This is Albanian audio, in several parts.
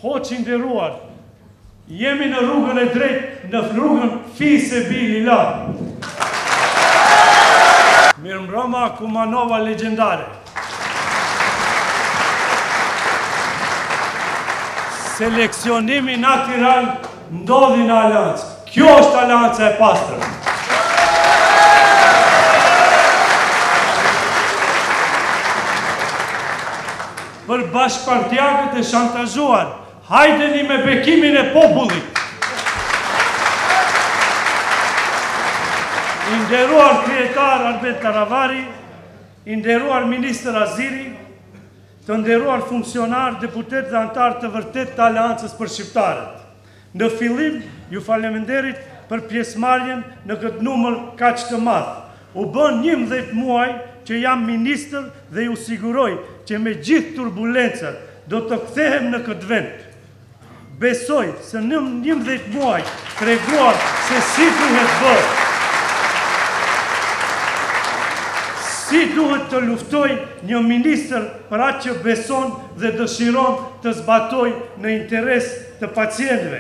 Hoqë i nderuar, jemi në rrugën e drejtë, në rrugën Fi-Se-Bi-Lillah. Mirëmbrëma Kumanova legjendare. Seleksionimi natyral ndodhi në Aleancë. Kjo është Aleanca e pastër. Për bashkëpartiakët e shantazhuar, hajdeni me bekimin e popullit. I nderuar kryetar Arbet Taravari, i nderuar ministër Aziri, të nderuar funksionar, deputet dhe antar të vërtet të Aleancës për Shqiptarët. Në fillim, ju faleminderit për pjesëmarrjen në këtë numër kaq të madh. U bën 11 muaj që jam ministër dhe ju siguroj që me gjithë turbulencat do të kthehem në këtë vend. Besoj se në 11 muaj treguar se si duhet bërë. Si duhet të luftoj një ministër për atë që beson dhe dëshiron të zbatoj në interes të pacientëve.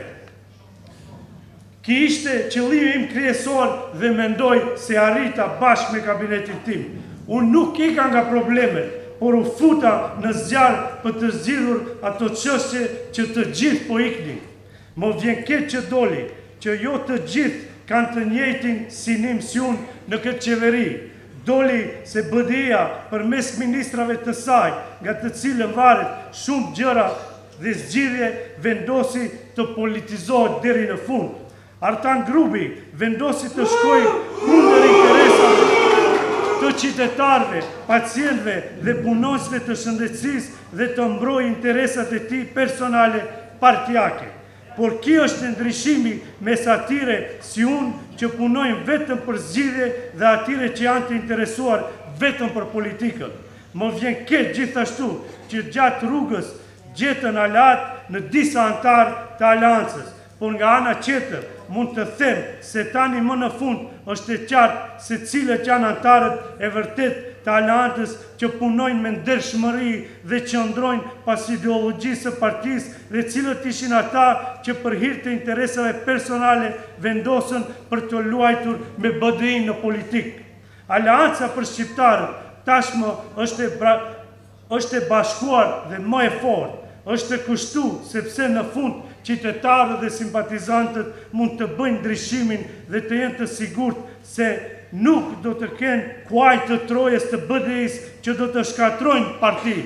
Ki ishte qëllimi im kryesor dhe mendoj se arrita bashkë me kabinetin tim. Unë nuk ika nga problemet, por u futa në zjarë për të zgjidhur ato çështje që të gjithë po iknin. Më vjen keq që doli, që jo të gjithë kanë të njëjtin sinim si unë në këtë qeveri. Doli se BDI-a për mes ministrave të saj, nga të cilën varet shumë gjëra dhe zgjidhje, vendosi të politizohet deri në fund. Artan Grubi vendosi të shkojë kundër interesave të qytetarëve, pacientëve dhe punonjësve të shëndetësisë dhe të mbrojë interesat e tij personale partijake. Por kjo është ndryshimi mes atyre si unë që punojnë vetëm për zgjidhje dhe atyre që janë të interesuar vetëm për politikën. Më vjen keq gjithashtu që gjatë rrugës gjetën aleat në disa antar të Aleancës, por nga ana tjetër mund të them se tani më në fund është e qartë se cilët janë antarët e vërtet të Aleancës që punojnë me ndershmëri dhe qëndrojnë pas ideologjisë së partisë dhe cilët ishin ata që për hir të interesave personale vendosën për të luajtur me BDI në politikë. Aleanca për shqiptarët tashmë është e bashkuar dhe më e fortë. Është e kushtu sepse në fund qytetarët dhe simpatizantët mund të bëjnë ndryshimin dhe të jenë të sigurt se nuk do të kenë kuaj të trojes të BDI-s që do të shkatrojnë partinë.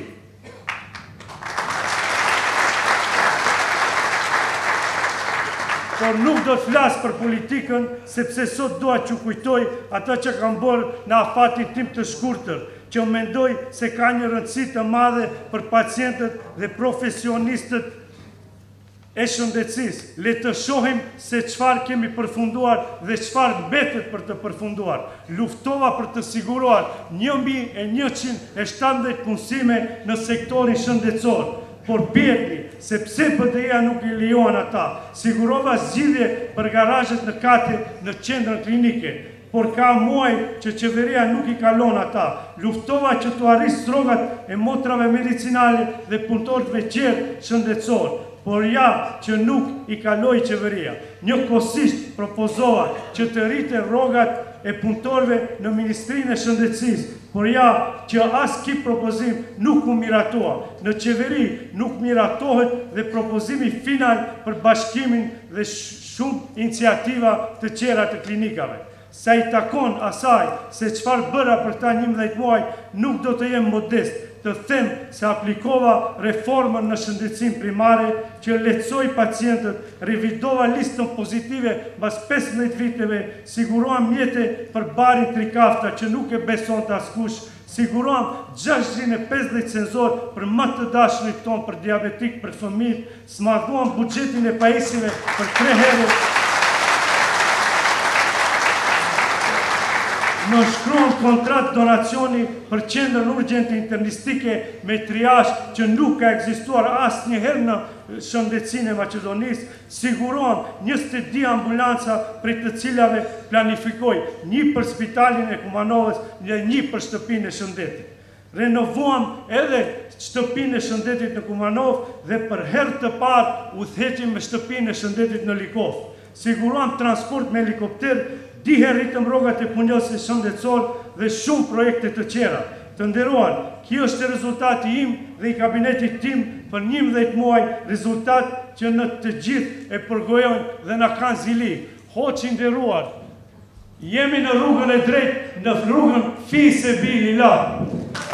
Por nuk do të flasë për politikën, sepse sot dua që kujtoj ata që kanë bërë në afatin tim të shkurtër, që mendoj se ka një rëndësi të madhe për pacientët dhe profesionistët e shëndetësisë. Le të shohim se çfarë kemi përfunduar dhe çfarë mbetet për të përfunduar. Luftova për të siguruar 1117 punësime në sektorin shëndetësor. Por pjeti, sepse BDI-a nuk i lejon ata, sigurova zgjidhje për garazhet në kate në qendrën klinike. Por ka muaj që qeveria nuk i kalon ata. Luftova që të arris strogat e motrave medicinale dhe punëtorëve tjerë shëndetësor. Por ja që nuk i kaloi qeveria. Njëkohësisht propozova që të rriten rrogat e punëtorëve në Ministrinë e Shëndetësisë. Por ja që as ky propozim nuk u miratoa. Në qeveri nuk miratohet dhe propozimi final për bashkimin dhe shumë iniciativa të tjera të klinikave. Sa i takon asaj se çfarë bëra për ta 11 muaj, nuk do të jem modest të them se aplikova reformën në shëndetësinë primare që lehtësoi pacientët, revidova listën pozitive mbas 15 viteve, siguruam mjete për barin trikafta që nuk e besonte askush, siguruam 650 cenzor për më të dashurit ton për diabetik për fëmijët, smadhuam buxhetin e pajisjeve për 3 herë. Në shkruan kontrat donacioni për qendrën urgjente internistike me triazh që nuk ka ekzistuar asnjëherë në shëndetësinë e Maqedonisë, siguruan 22 ambulanca prej të cilave planifikoi 1 për spitalin e Kumanovës dhe 1 për shtëpinë e shëndetit. renovuam edhe shtëpinë e shëndetit në Kumanov dhe për herë të parë udhëheqim me shtëpinë e shëndetit në Likov. Siguruam transport me helikopter, diherritëm rrogat e punjosit shëndetësor dhe shumë projekte të tjera. Të nderuar, kjo është rezultati im dhe i kabinetit tim për 11 muaj, rezultat që në të gjithë e përgojojnë dhe na kanë zili. Hoqë i nderuar, jemi në rrugën e drejtë, në rrugën fi se bili la.